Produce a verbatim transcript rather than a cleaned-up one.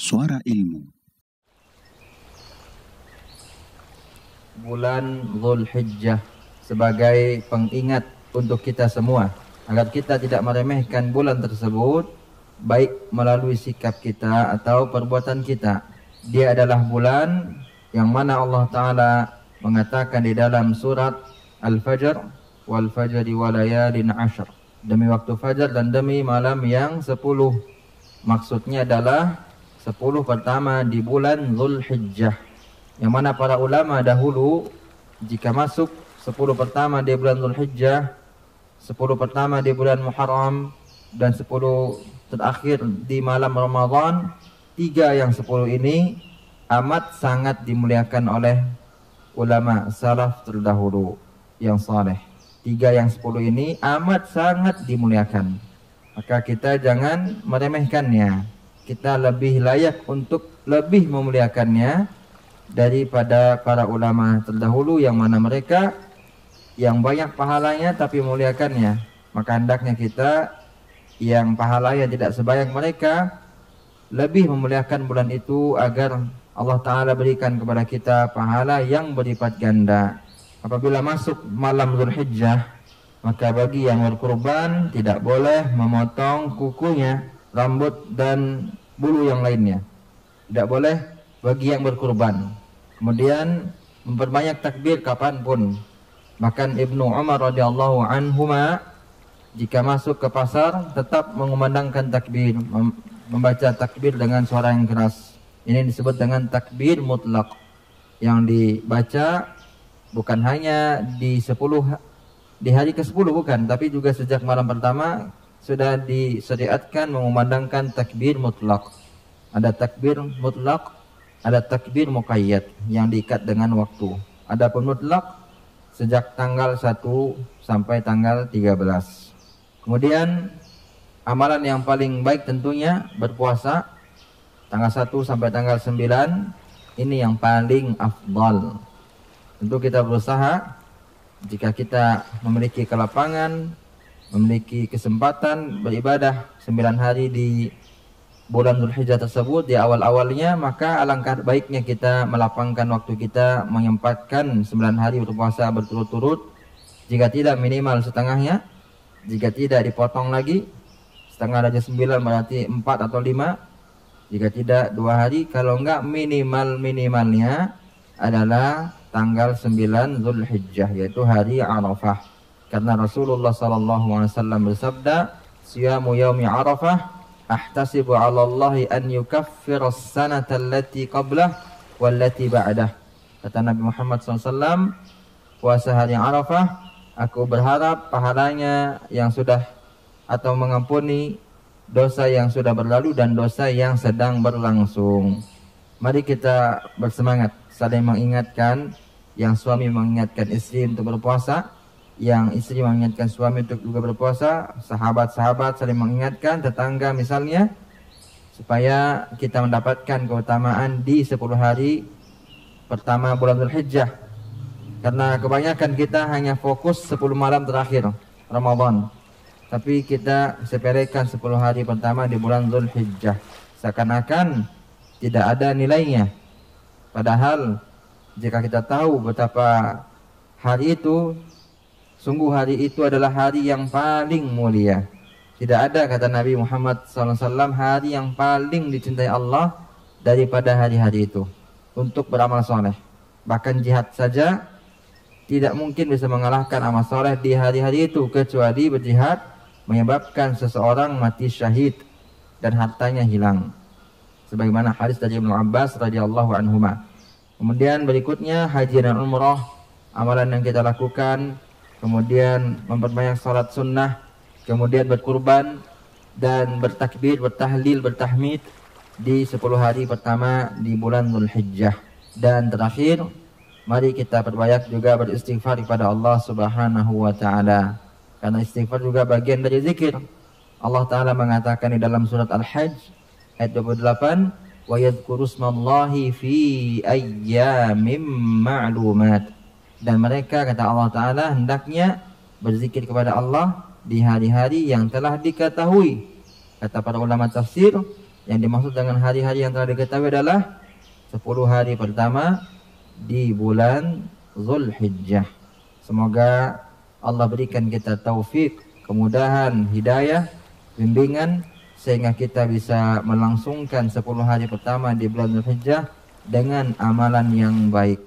Suara Ilmu. Bulan Dzulhijjah sebagai pengingat untuk kita semua agar kita tidak meremehkan bulan tersebut, baik melalui sikap kita atau perbuatan kita. Dia adalah bulan yang mana Allah Ta'ala mengatakan di dalam surat Al-Fajr, wal fajri walayalin ashr, demi waktu fajar dan demi malam yang sepuluh. Maksudnya adalah sepuluh pertama di bulan Dzulhijjah, yang mana para ulama dahulu jika masuk sepuluh pertama di bulan Dzulhijjah, sepuluh pertama di bulan Muharram, dan sepuluh terakhir di malam Ramadan, tiga yang sepuluh ini amat sangat dimuliakan oleh ulama salaf terdahulu yang saleh. Tiga yang sepuluh ini amat sangat dimuliakan, maka kita jangan meremehkannya. Kita lebih layak untuk lebih memuliakannya daripada para ulama terdahulu yang mana mereka yang banyak pahalanya tapi muliakannya. Maka hendaknya kita yang pahalanya tidak sebanyak mereka lebih memuliakan bulan itu agar Allah Ta'ala berikan kepada kita pahala yang berlipat ganda. Apabila masuk malam Dzulhijjah, maka bagi yang berkurban tidak boleh memotong kukunya, rambut dan bulu yang lainnya. Tidak boleh bagi yang berkurban. Kemudian memperbanyak takbir kapanpun. Bahkan Ibnu Umar radhiyallahu anhuma jika masuk ke pasar tetap mengumandangkan takbir, membaca takbir dengan suara yang keras. Ini disebut dengan takbir mutlak, yang dibaca bukan hanya di sepuluh di hari ke sepuluh bukan, tapi juga sejak malam pertama sudah disyariatkan mengumandangkan takbir mutlak. Ada takbir mutlak, ada takbir muqayyad yang diikat dengan waktu. Adapun mutlak sejak tanggal satu sampai tanggal tiga belas. Kemudian amalan yang paling baik tentunya berpuasa tanggal satu sampai tanggal sembilan. Ini yang paling afdal. Tentu kita berusaha, jika kita memiliki kelapangan, memiliki kesempatan beribadah sembilan hari di bulan Dzulhijjah tersebut di awal-awalnya, maka alangkah baiknya kita melapangkan waktu kita, menyempatkan sembilan hari berpuasa berturut-turut. Jika tidak minimal setengahnya, jika tidak dipotong lagi, setengah dari sembilan berarti empat atau lima. Jika tidak dua hari, kalau enggak minimal-minimalnya adalah tanggal sembilan Dzulhijjah, yaitu hari Arafah. Karena Rasulullah sallallahu alaihi wasallam bersabda, "Siyamu yaumi Arafah ahtasibu 'ala Allahi an yukaffira as-sanata allati qablah wallati ba'dah." Kata Nabi Muhammad sallallahu alaihi wasallam, puasa hari Arafah, aku berharap pahalanya yang sudah atau mengampuni dosa yang sudah berlalu dan dosa yang sedang berlangsung. Mari kita bersemangat saling mengingatkan, yang suami mengingatkan istri untuk berpuasa, yang istri mengingatkan suami untuk juga berpuasa, sahabat-sahabat saling mengingatkan, tetangga misalnya, supaya kita mendapatkan keutamaan di sepuluh hari pertama bulan Dzulhijjah. Karena kebanyakan kita hanya fokus sepuluh malam terakhir Ramadan, tapi kita sepelekan sepuluh hari pertama di bulan Dzulhijjah, seakan-akan tidak ada nilainya. Padahal jika kita tahu betapa hari itu, sungguh hari itu adalah hari yang paling mulia. Tidak ada, kata Nabi Muhammad sallallahu alaihi wasallam, hari yang paling dicintai Allah daripada hari-hari itu untuk beramal soleh. Bahkan jihad saja tidak mungkin bisa mengalahkan amal soleh di hari-hari itu, kecuali berjihad menyebabkan seseorang mati syahid dan hartanya hilang, sebagaimana hadis dari Ibnu Abbas radhiyallahu anhuma. Kemudian berikutnya haji dan umrah, amalan yang kita lakukan, kemudian memperbanyak salat sunnah, kemudian berkurban dan bertakbir, bertahlil, bertahmid di sepuluh hari pertama di bulan Dzulhijjah. Dan terakhir, mari kita perbanyak juga beristighfar kepada Allah Subhanahu wa taala. Karena istighfar juga bagian dari zikir. Allah Ta'ala mengatakan di dalam surat Al-Hajj ayat dua puluh delapan, wa yadhkuru smallahi fi ayyamim ma'lumat. Dan mereka, kata Allah Ta'ala, hendaknya berzikir kepada Allah di hari-hari yang telah diketahui. Kata para ulama tafsir, Yang dimaksud dengan hari-hari yang telah diketahui adalah sepuluh hari pertama di bulan Zulhijjah. Semoga Allah berikan kita taufik, kemudahan, hidayah, bimbingan, sehingga kita bisa melangsungkan sepuluh hari pertama di bulan Zulhijjah dengan amalan yang baik.